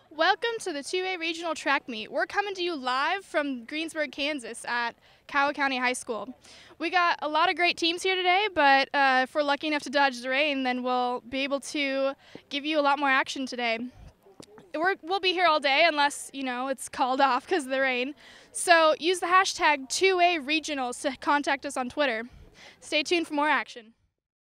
Welcome to the 2A Regional Track Meet. We're coming to you live from Greensburg, Kansas at Cowell County High School. We got a lot of great teams here today, but if we're lucky enough to dodge the rain, then we'll be able to give you a lot more action today. We'll be here all day unless, it's called off because of the rain. So use the hashtag 2A Regionals to contact us on Twitter. Stay tuned for more action.